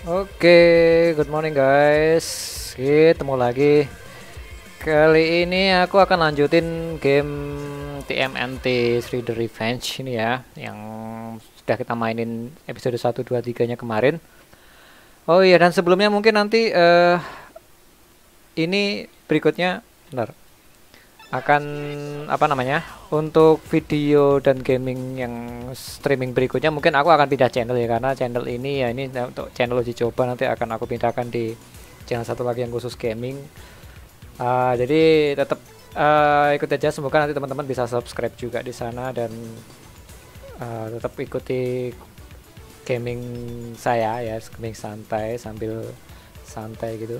Oke, good morning guys. Ketemu lagi. Kali ini aku akan lanjutin game TMNT 3 The Revenge ini ya, yang sudah kita mainin episode 1, 2, 3-nya kemarin. Oh iya, dan sebelumnya mungkin nanti ini berikutnya bentar, akan apa namanya? Untuk video dan gaming yang streaming berikutnya mungkin aku akan pindah channel ya, karena channel ini ya ini untuk channel uji coba, nanti akan aku pindahkan di channel satu lagi yang khusus gaming. Jadi tetap ikut aja, semoga nanti teman-teman bisa subscribe juga di sana dan tetap ikuti gaming saya ya, gaming santai sambil santai gitu.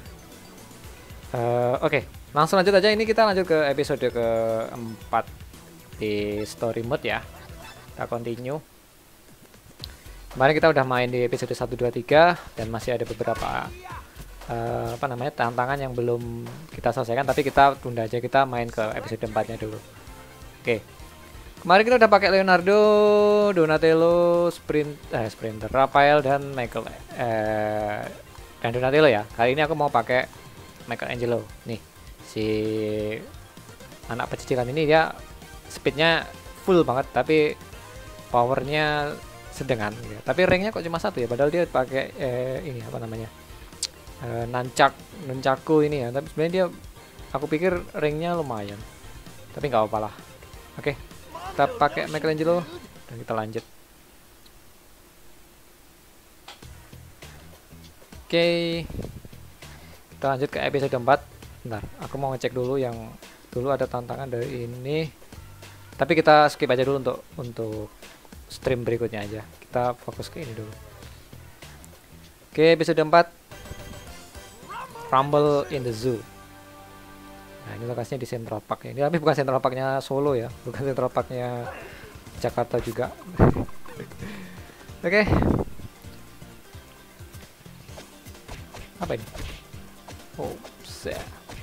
Oke, langsung lanjut aja. Ini kita lanjut ke episode keempat di story mode ya. Kita continue. Kemarin kita udah main di episode 1, 2, 3 dan masih ada beberapa apa namanya tantangan yang belum kita selesaikan, tapi kita tunda aja, kita main ke episode 4-nya dulu. Oke. Kemarin kita udah pakai Leonardo, Donatello, Sprinter, Raphael dan Michael dan Donatello ya. Kali ini aku mau pakai Michelangelo. Nih, si anak pecicilan ini dia speednya full banget, tapi powernya sedengan ya. Tapi ranknya kok cuma 1 ya, padahal dia pakai ini apa namanya, nunchaku ini ya. Tapi sebenarnya dia, aku pikir ranknya lumayan, tapi nggak apa-apa lah. Oke, kita pakai Michelangelo dan kita lanjut. Oke, kita lanjut ke episode 4. Bentar, aku mau ngecek dulu yang dulu ada tantangan dari ini. Tapi kita skip aja dulu untuk stream berikutnya aja. Kita fokus ke ini dulu. Oke, episode 4. Rumble in the Zoo. Nah, ini lokasinya di Central Park ya. Ini tapi bukan Central Parknya Solo ya, bukan Central Parknya Jakarta juga. Oke. Apa ini? Oh, set.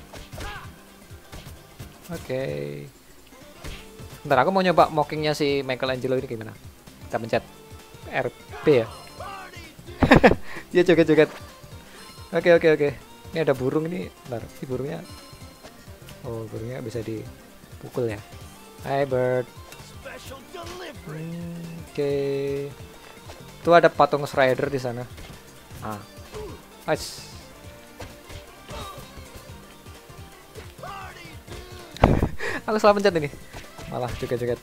Oke. Bentar, aku mau nyoba mockingnya si Michelangelo ini gimana. Kita pencet RB ya. Dia joget-joget. Oke. Ini ada burung ini. Bentar, si burungnya. Oh, burungnya bisa dipukul ya. Hi bird. Oke. Tuh ada patung Shredder di sana. Nice. Aku salah pencet ini. Malah joget-joget.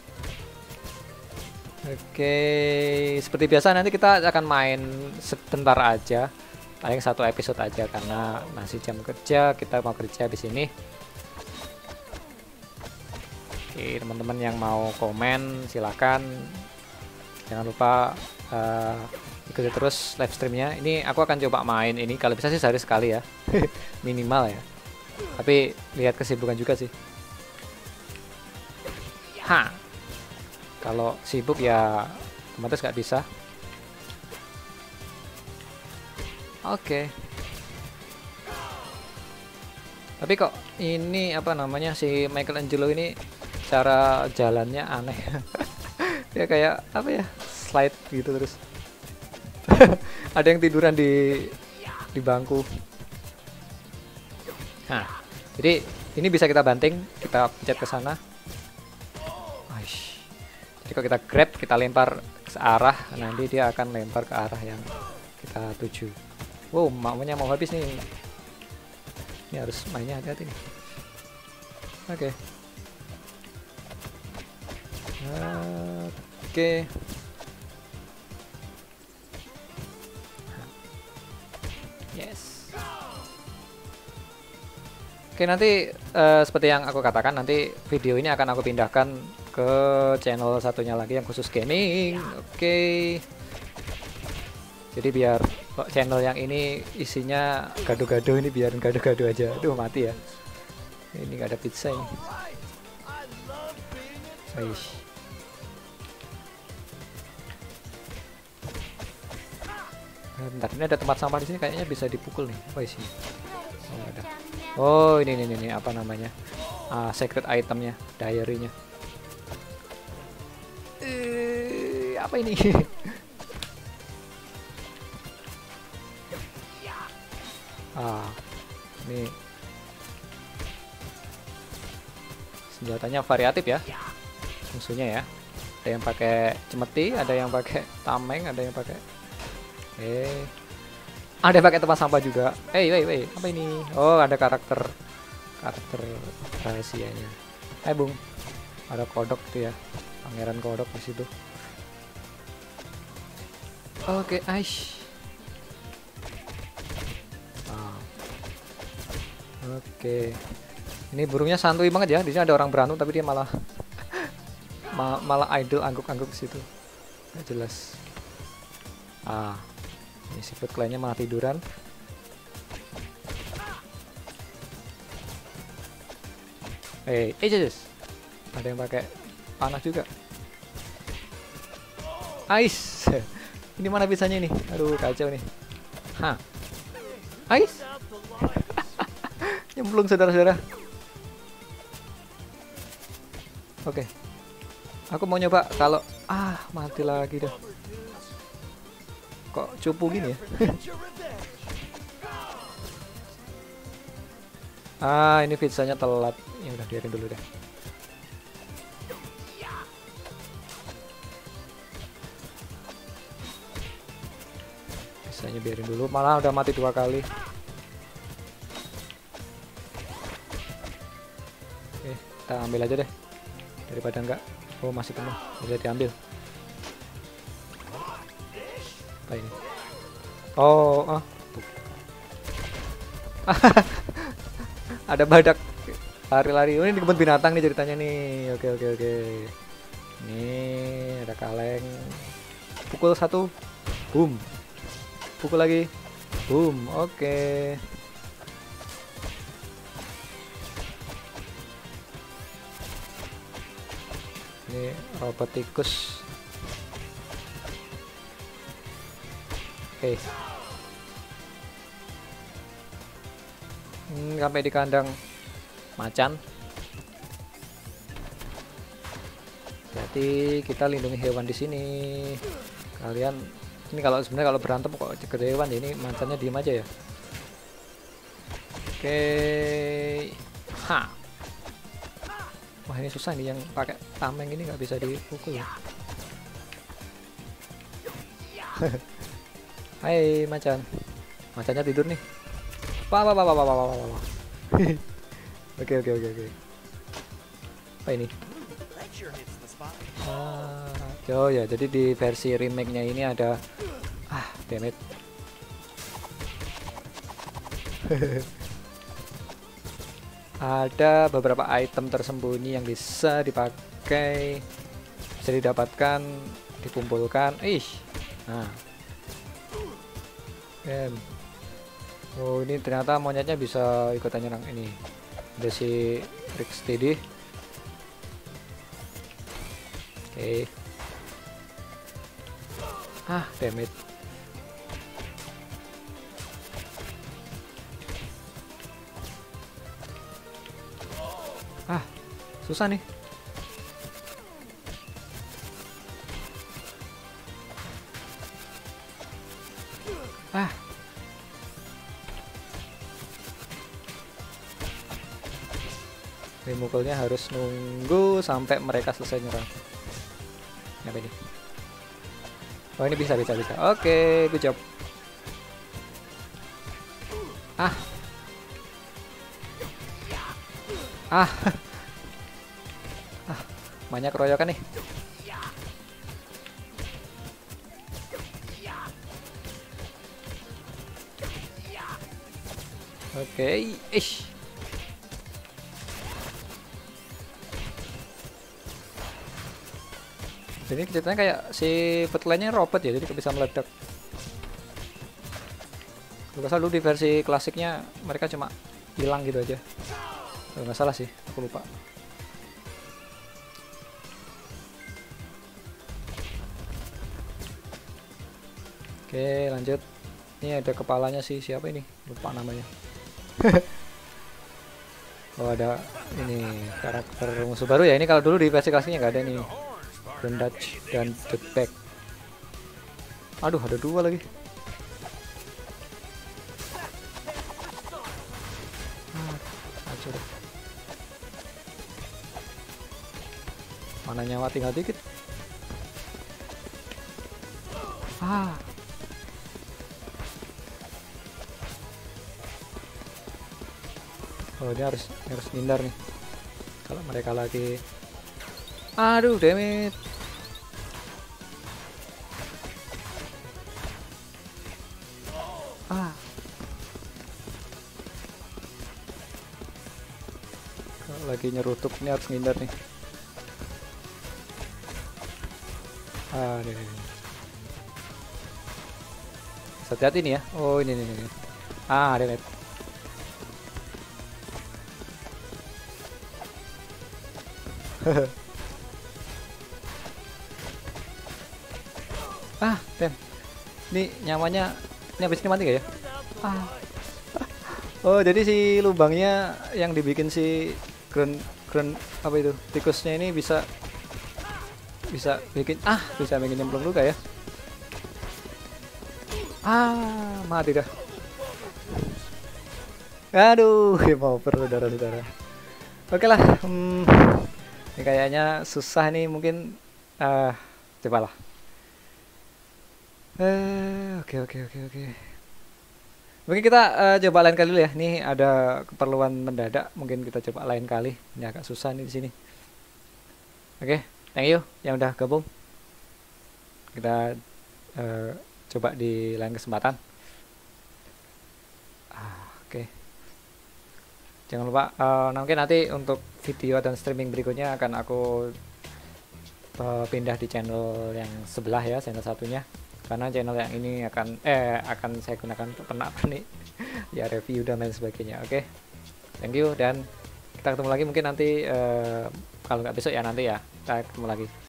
Oke, seperti biasa nanti kita akan main sebentar aja, paling 1 episode aja karena masih jam kerja, kita mau kerja di sini. Oke, teman-teman yang mau komen silakan, jangan lupa ikuti terus live streamnya. Ini aku akan coba main ini, kalau bisa sih sehari sekali ya. Minimal ya, tapi lihat kesibukan juga sih. Kalau sibuk ya otomatis nggak bisa. Oke. Tapi kok ini apa namanya, si Michelangelo ini cara jalannya aneh. Dia kayak apa ya, slide gitu terus. Ada yang tiduran di bangku. Jadi ini bisa kita banting, kita pencet ke sana. Jadi kalau kita grab, kita lempar ke arah, nanti dia akan lempar ke arah yang kita tuju. Wow, maunya mau habis nih. Ini harus mainnya hati-hati nih. Oke. Yes. Oke, nanti seperti yang aku katakan, nanti video ini akan aku pindahkan ke channel satunya lagi yang khusus gaming. Oke. Jadi biar channel yang ini isinya gado-gado, ini biarin gado-gado aja. Aduh, mati ya. Ini nggak ada pizza ini. Aish. Bentar, ini ada tempat sampah di sini, kayaknya bisa dipukul nih. Apa isi? Oh, ada. Oh, ini apa namanya? Secret itemnya, diary-nya. Apa ini? Ini senjatanya variatif ya musuhnya ya. Ada yang pakai cemeti, ada yang pakai tameng, ada yang pakai ada yang pakai tempat sampah juga. Wey, apa ini? Oh, ada karakter rahasianya. Bung, ada kodok tuh ya, pangeran kodok di situ. Oke, aish. Oke. Ini burungnya santuy banget ya. Di sini ada orang berantem tapi dia malah malah idle angguk-angguk di situ. Nggak jelas. Ini siput kliennya malah tiduran. Just. Ada yang pakai panah juga. Ais. Ini mana bisanya ini? Aduh, kacau nih. Ais. Nyemplung saudara-saudara. Oke. Aku mau nyoba kalau mati lagi dah. Kok cupu gini ya? Ini pizzanya telat. Ya udah, biarin dulu deh. Pizzanya biarin dulu, malah udah mati 2 kali. Oke, kita ambil aja deh. Daripada enggak. Oh, masih penuh. Bisa diambil. Apa ini? Oh, ada badak lari-lari. Oh, ini di kebun binatang nih ceritanya nih. Oke. Nih ada kaleng. Pukul 1, boom. Pukul lagi, boom. Oke. Ini robot tikus. Sampai di kandang macan. Jadi kita lindungi hewan di sini. Kalian ini kalau sebenarnya kalau berantem kok ke hewan, ini macannya diem aja ya. Oke. Wah, ini susah nih, yang pakai tameng ini nggak bisa dipukul ya. Hai macan. Macannya tidur nih. Wah. Oke. Apa ini? Oh ya, jadi di versi remake-nya ini ada damn it. Ada beberapa item tersembunyi yang bisa dipakai, bisa didapatkan, dikumpulkan. Oh, ini ternyata monyetnya bisa ikutan nyerang ini. Ada si Ricksteady. Oke. Damn it. Susah nih. Mukulnya harus nunggu sampai mereka selesai nyerang. Apa ini? Oh, ini bisa. Oke, good job. Banyak keroyokan nih. Oke, Jadi ceritanya kayak si petlannya robot ya, jadi bisa meledak. Kalau nggak salah dulu di versi klasiknya mereka cuma hilang gitu aja. Kalau nggak salah sih, aku lupa. Oke, lanjut. Ini ada kepalanya sih, siapa ini? Lupa namanya. Oh, ada ini karakter musuh baru ya. Ini kalau dulu di versi klasiknya nggak ada nih. Grandach dan Jetpack. Aduh, ada 2 lagi. Hancur. Mana nyawa tinggal dikit. Oh, dia harus ngindar nih. Kalau mereka lagi, aduh, damage. Kalau lagi nyerutuk ini harus ngindar nih. Aduh. Hati-hati nih ya. Oh, ini. Damage. Damn. Ini nyawanya, ini habis ini mati gak ya? Oh, jadi si lubangnya yang dibikin si ground apa itu? Tikusnya ini bisa bikin nyemplung luka ya. Mati dah. Aduh, mau saudara-saudara. Oke lah. Ini kayaknya susah nih, mungkin cobalah. Oke. Mungkin kita coba lain kali dulu ya. Nih ada keperluan mendadak, mungkin kita coba lain kali. Ini agak susah nih di sini. Oke, thank you yang udah gabung. Kita coba di lain kesempatan. Oke. Jangan lupa mungkin nanti untuk video dan streaming berikutnya akan aku pindah di channel yang sebelah ya, channel satunya. Karena channel yang ini akan saya gunakan untuk pernak-pernik ya, review dan lain sebagainya. Oke. Thank you, dan kita ketemu lagi mungkin nanti kalau nggak besok ya, nanti ya kita ketemu lagi.